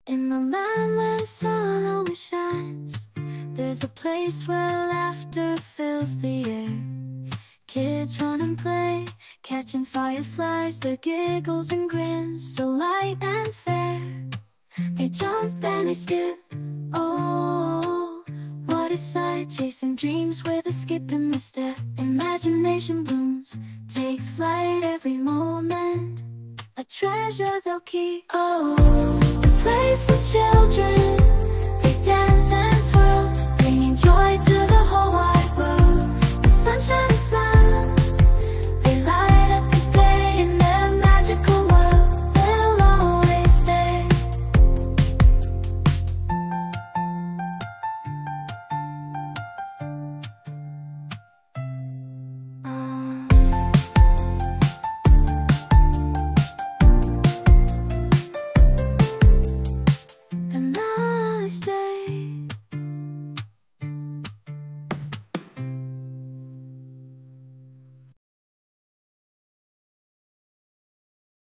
In the land where the sun always shines, there's a place where laughter fills the air. Kids run and play, catching fireflies, their giggles and grins so light and fair. They jump and they skip, oh, what a sight, chasing dreams with a skip in the step. Imagination blooms, takes flight every moment, a treasure they'll keep, oh.